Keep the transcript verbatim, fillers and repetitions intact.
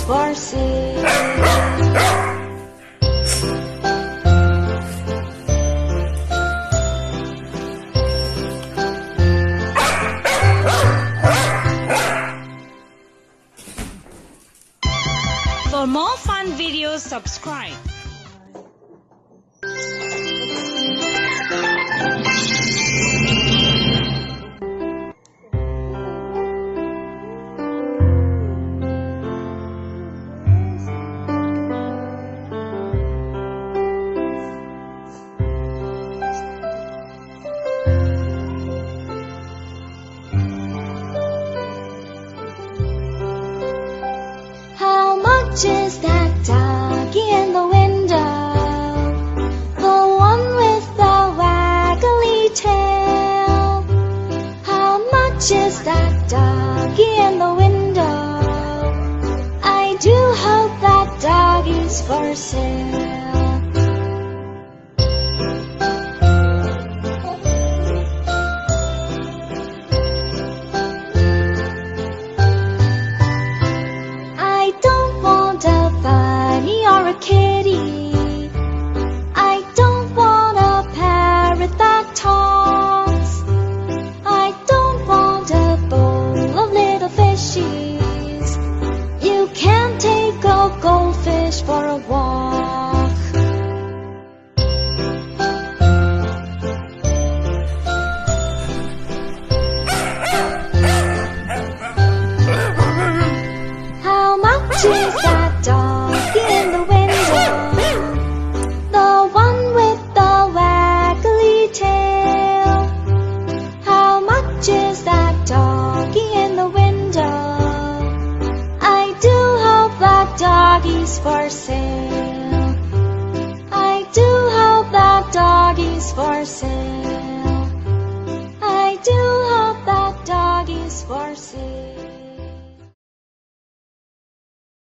for sale. For more fun videos, subscribe. How much is that doggy in the window? The one with the waggly tail. How much is that doggy in the window? I do hope that doggy's for sale. I don't want a bunny or a kitty. I don't want a parrot that talks. I don't want a bowl of little fishies. You can't take a goldfish for a walk. How much is that dog in the window? The one with the waggly tail. How much is that doggy in the window? I do hope that doggy's for sale. I do hope that doggy's for sale. I do hope that doggy's for sale.